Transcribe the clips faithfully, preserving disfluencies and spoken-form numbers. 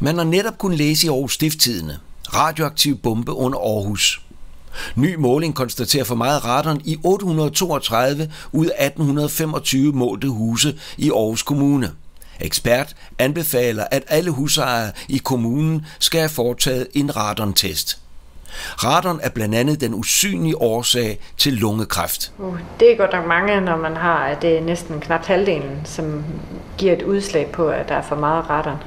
Man har netop kunnet læse i Aarhus Stiftstidende: radioaktiv bombe under Aarhus. Ny måling konstaterer for meget radon i otte hundrede toogtredive ud af atten femogtyve målte huse i Aarhus Kommune. Ekspert anbefaler, at alle husejere i kommunen skal have foretaget en radontest. Radon er blandt andet den usynlige årsag til lungekræft. Uh, det er godt nok mange, når man har, at det er næsten knap halvdelen, som giver et udslag på, at der er for meget radon.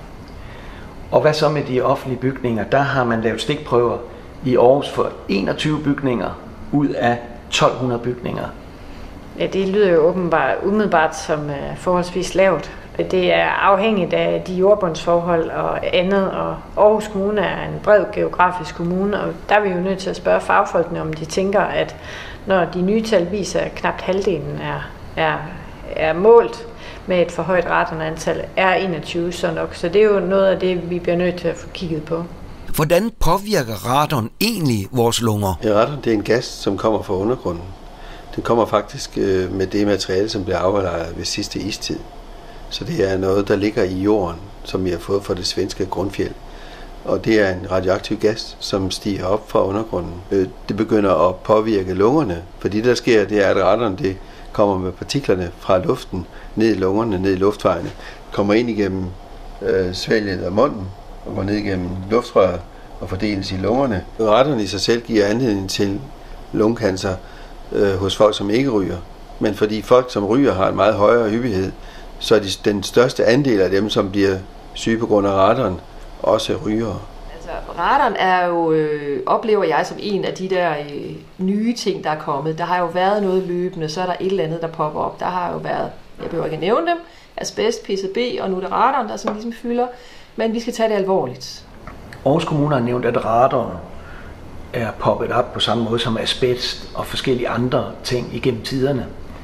Og hvad så med de offentlige bygninger? Der har man lavet stikprøver i Aarhus for enogtyve bygninger ud af tolv hundrede bygninger. Ja, det lyder jo åbenbart umiddelbart som uh, forholdsvis lavt. Det er afhængigt af de jordbundsforhold og andet, og Aarhus Kommune er en bred geografisk kommune, og der er vi jo nødt til at spørge fagfolkene, om de tænker, at når de nye tal viser, at knap halvdelen er, er, er målt med et for højt radonantal, er enogtyve så nok. Så det er jo noget af det, vi bliver nødt til at få kigget på. Hvordan påvirker radon egentlig vores lunger? Ja, radon det er en gas, som kommer fra undergrunden. Den kommer faktisk med det materiale, som blev aflejret ved sidste istid. Så det er noget, der ligger i jorden, som vi har fået fra det svenske grundfjeld. Og det er en radioaktiv gas, som stiger op fra undergrunden. Det begynder at påvirke lungerne, fordi det, der sker, det er, at radon det kommer med partiklerne fra luften ned i lungerne, ned i luftvejene, kommer ind igennem øh, svælget af munden og går ned igennem luftrøret og fordeles i lungerne. Radon i sig selv giver anledning til lungekancer øh, hos folk, som ikke ryger. Men fordi folk, som ryger, har en meget højere hyppighed, så er de, den største andel af dem, som bliver syge på grund af radon, også rygere. Altså, radon er jo, øh, oplever jeg som en af de der øh, nye ting, der er kommet. Der har jo været noget løbende, så er der et eller andet, der popper op. Der har jo været, jeg behøver ikke at nævne dem, asbest, P C B, og nu er det radon, der som ligesom fylder. Men vi skal tage det alvorligt. Aarhus Kommune har nævnt, at radon er poppet op på samme måde som asbest og forskellige andre ting igennem tiderne.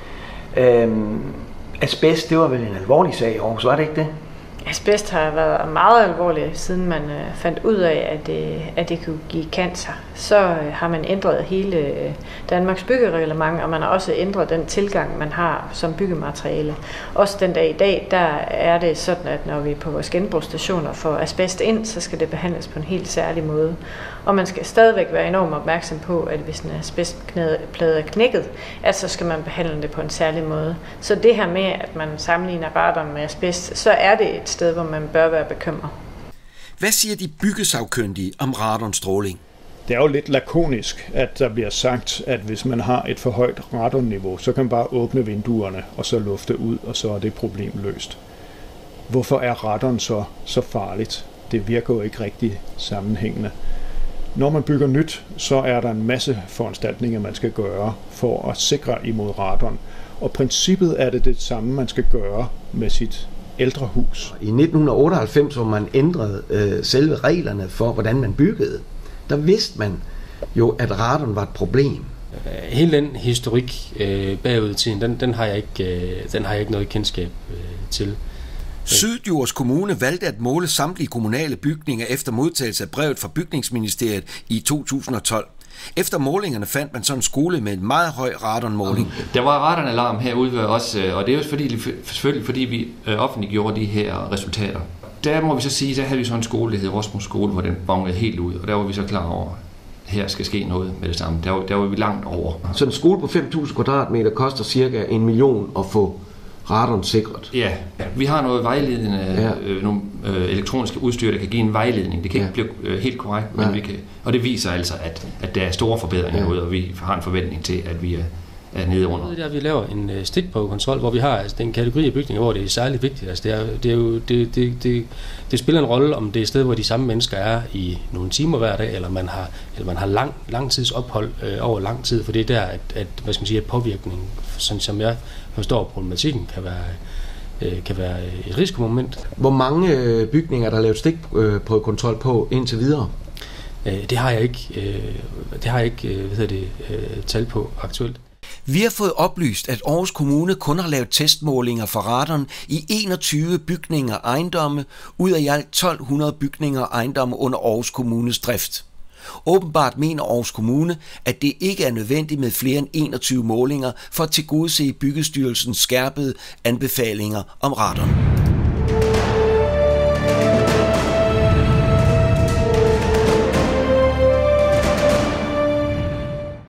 Øhm, asbest, det var vel en alvorlig sag i Aarhus, var det ikke det? Asbest har været meget alvorligt, siden man øh, fandt ud af, at det, at det kunne give cancer. Så øh, har man ændret hele øh, Danmarks byggereglement, og man har også ændret den tilgang, man har som byggemateriale. Også den dag i dag, der er det sådan, at når vi på vores genbrugsstationer får asbest ind, så skal det behandles på en helt særlig måde. Og man skal stadigvæk være enormt opmærksom på, at hvis en asbestplade er knækket, at så skal man behandle det på en særlig måde. Så det her med, at man sammenligner radon med asbest, så er det et sted, hvor man bør være bekymret. Hvad siger de byggesagkyndige om radonstråling? Det er jo lidt lakonisk, at der bliver sagt, at hvis man har et for højt radonniveau, så kan man bare åbne vinduerne og så lufte ud, og så er det problem løst. Hvorfor er radon så, så farligt? Det virker jo ikke rigtig sammenhængende. Når man bygger nyt, så er der en masse foranstaltninger, man skal gøre for at sikre imod radon. Og princippet er det det samme, man skal gøre med sit ældre hus. I nitten otteoghalvfems, hvor man ændrede øh, selve reglerne for, hvordan man byggede, der vidste man jo, at radon var et problem. Hele den historik øh, bagud i tiden, den, den, har jeg ikke, øh, den har jeg ikke noget kendskab øh, til. Syddjurs Kommune valgte at måle samtlige kommunale bygninger efter modtagelse af brevet fra Bygningsministeriet i to tusind og tolv. Efter målingerne fandt man så en skole med en meget høj radonmåling. Der var radonalarm herude ved os, og det er jo fordi, selvfølgelig fordi vi offentliggjorde de her resultater. Der må vi så sige, der havde vi så en skole, der hed Rosmus Skole, hvor den bongede helt ud, og der var vi så klar over, at her skal ske noget med det samme. Der var, der var vi langt over. Så en skole på fem tusind kvadratmeter koster cirka en million at få radon sikret. Ja, vi har noget vejledende, ja. øh, nogle øh, elektroniske udstyr, der kan give en vejledning. Det kan ja. ikke blive øh, helt korrekt, men ja. vi kan, og det viser altså, at, at der er store forbedringer ja. ude, og vi har en forventning til, at vi er, er nede under. Det er, vi laver en øh, stikprøvekontrol, hvor vi har altså, den kategori af bygninger, hvor det er særligt vigtigt. Altså, det, er, det, er jo, det, det, det, det spiller en rolle, om det er et sted, hvor de samme mennesker er i nogle timer hver dag, eller man har, eller man har lang, langtidsophold øh, over lang tid, for det er der, at, at, hvad skal man sige, at påvirkning, sådan som jeg forstår problematikken, kan være, øh, kan være et risikomoment. Hvor mange bygninger der er lavet stikprøvekontrol på indtil videre? Øh, det har jeg ikke, øh, det har jeg ikke øh, hvad hedder det, øh, tal på aktuelt. Vi har fået oplyst, at Aarhus Kommune kun har lavet testmålinger for radon i enogtyve bygninger og ejendomme ud af i alt tolv hundrede bygninger og ejendomme under Aarhus Kommunes drift. Åbenbart mener Aarhus Kommune, at det ikke er nødvendigt med flere end enogtyve målinger for at tilgodese Byggestyrelsens skærpede anbefalinger om radon.